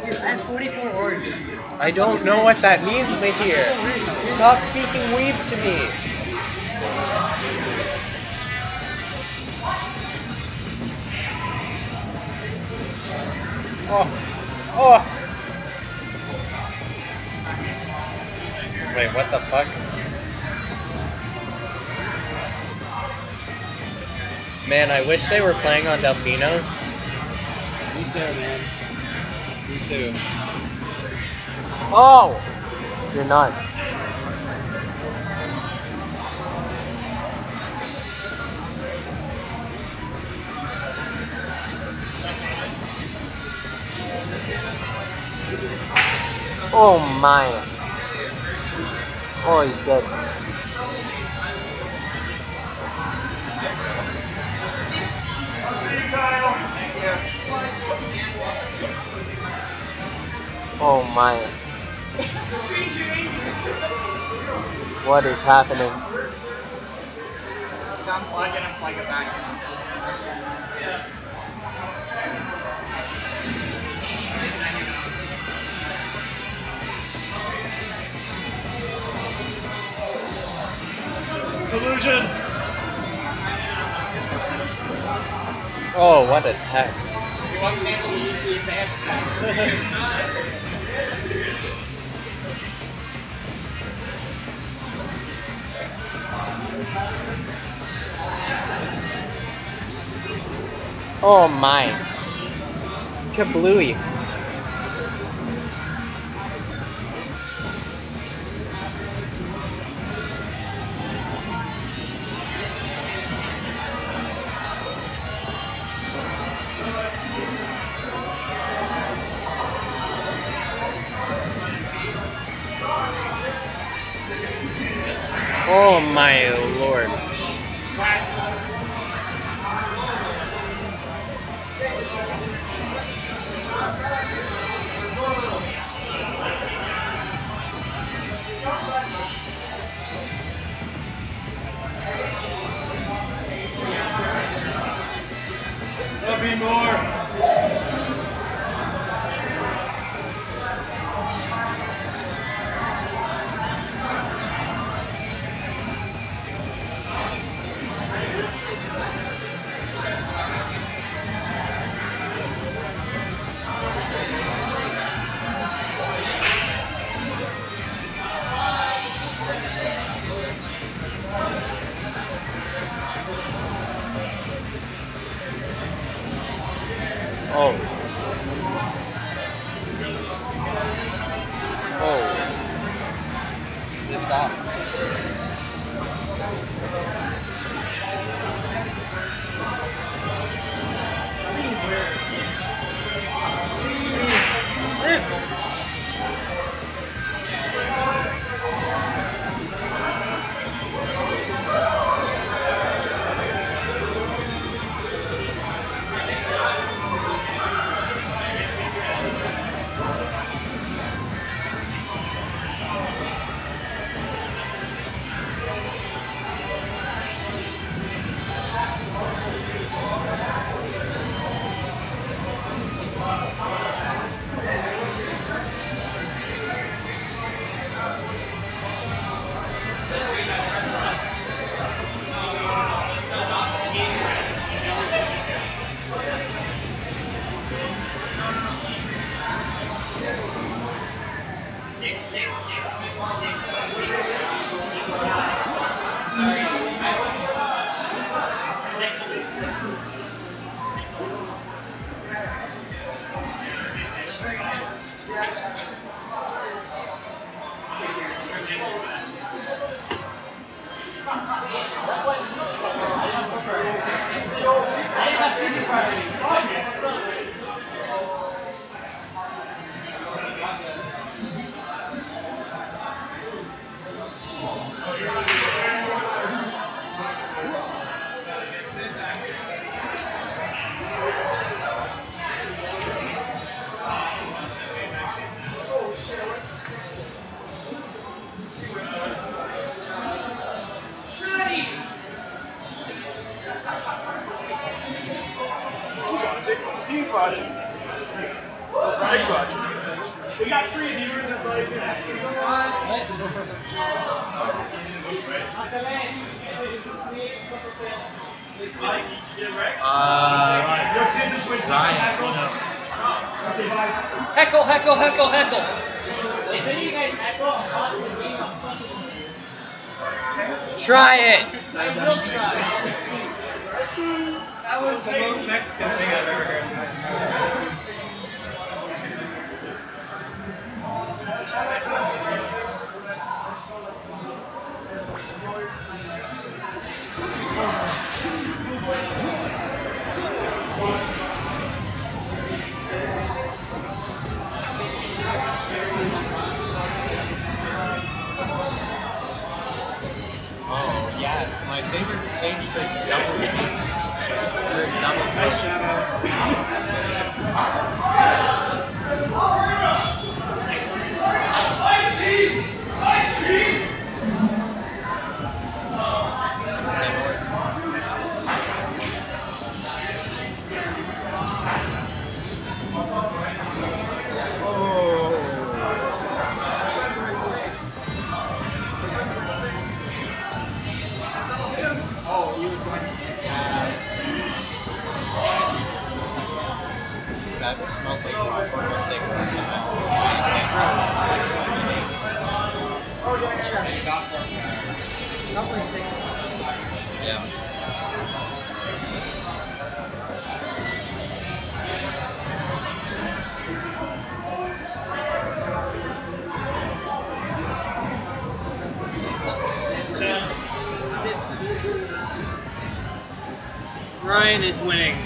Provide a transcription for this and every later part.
I have 44 orbs. I don't know what that means, Mahir. Stop speaking weeb to me. Oh. Oh. Wait, what the fuck? Man, I wish they were playing on Delfinos. Me too, man. Me too. Oh! You're nuts. Oh my. Oh, he's dead. Oh my. What is happening? Unplug it and plug it back in. Collusion! Oh, what a tech. You wasn't able to use the advanced tech. Oh my. Kablooey. Oh my lord. There'll be more. Oh. Oh. Zips off. Project. We got 3 viewers, that's all you can ask. Heckle, heckle, heckle, heckle. Try it. I will try. That was the most Mexican thing I've ever heard. Oh yes, my favorite stage for double spaces. Double that smells like portable cigarettes. Oh, yeah, sure. Number 6. Yeah. Ryan is winning.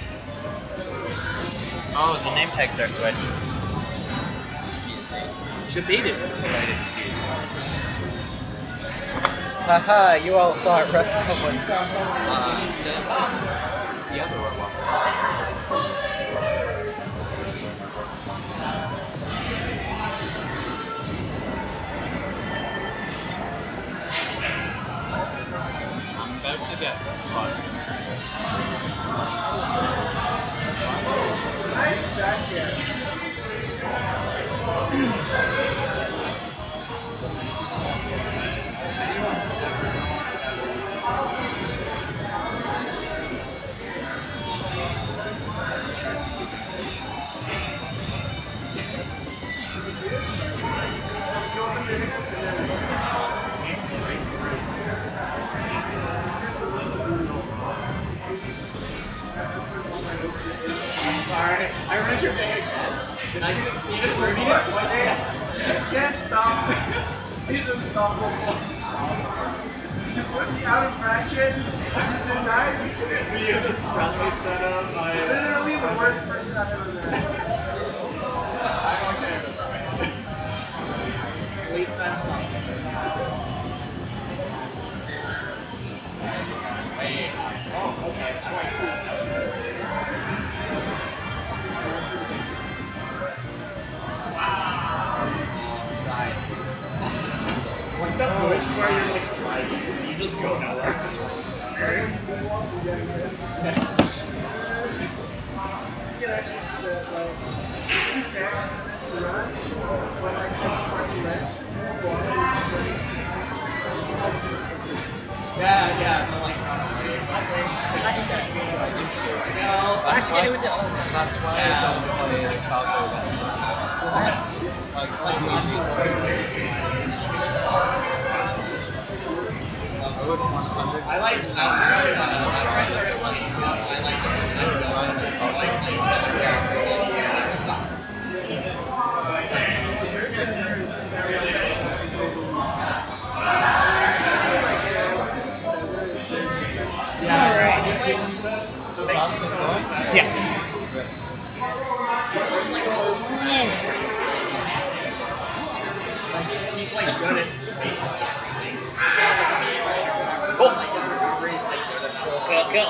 Oh, the name tags are switched. Excuse me. Should beat it. Right, excuse me. Haha, you all thought Russell was Sim. The other one. I'm about to get fucked. Nice back here. Sorry, I read your name again. Did I even read it? Just can't stop. He's unstoppable. You put me out of bracket. Tonight, we use this Presley setup. Literally the worst person I've ever met. I'm okay with it. At least I'm something. Wait. Oh, okay. I like this. Like that voice where you're like sliding, you just go nowhere. Yeah, so like, I do too. That's why I don't play Falco that much. Like I would 100. I like Yes. He's like good at Go.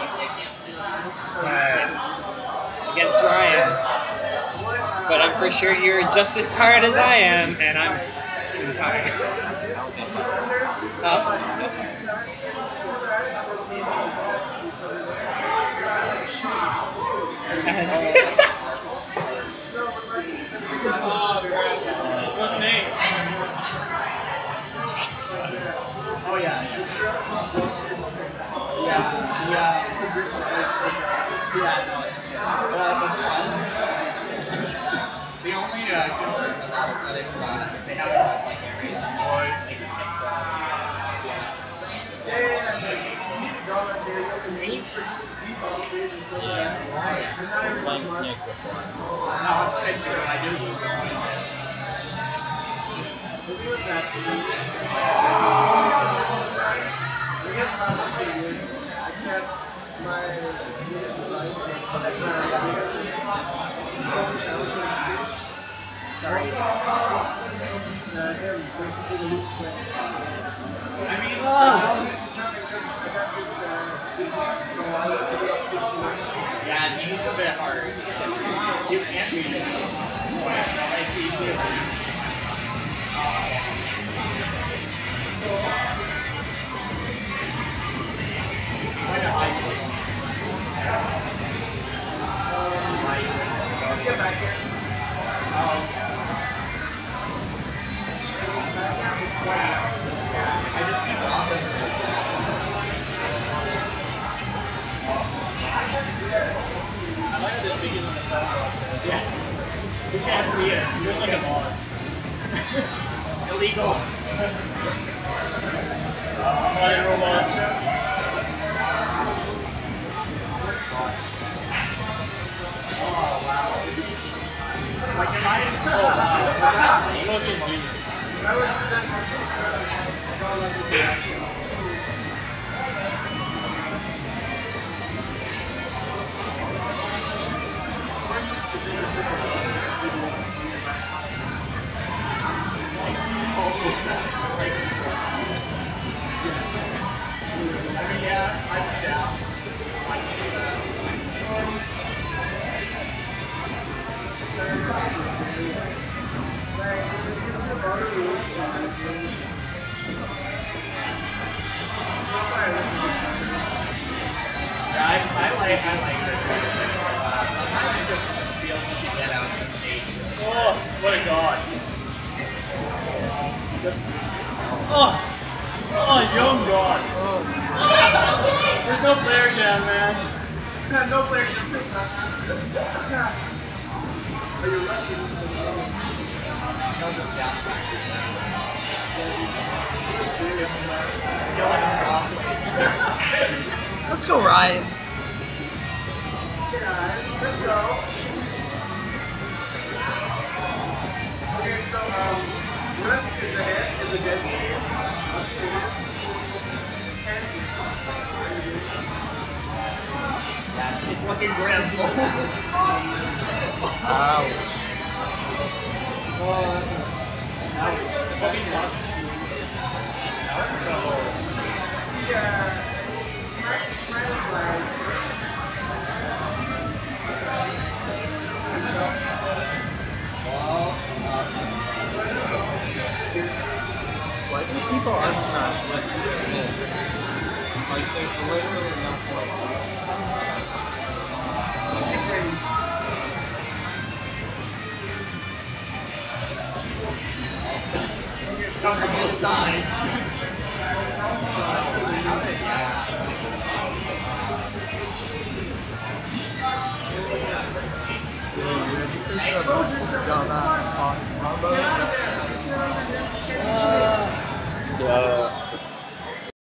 Against Ryan. But I'm for sure you're just as tired as I am, and I'm tired. Oh, crap. What's his name? Oh yeah. Yeah. It's a bristle. Yeah, no, it's the only concern with that is that it's they have like areas and they can take I was playing Snake before. No, it's Snake too. I do use it. I guess not much except my biggest advice I mean, yeah, he's a bit hard. You can't beat it. Get back here. I just keep off this. I like how this begins on the side. Yeah. You can't see it. There's like a bar. Illegal. Flying robots. Oh wow. Like am I in? Oh wow. You look ingenious. That was I like it. Sometimes it just feels like you get out of the stage. Oh, what a god. Oh, young god. There's no player jam, man. No player jam this time. Are you rushing? Let's go, Ryan. Let's go. Okay, so West is ahead in the dead speed. It's looking grim. Ouch. Fucking luck. Yeah. Why do people unsmash with Snake? Like, there's literally enough like Come from both sides. dumbass.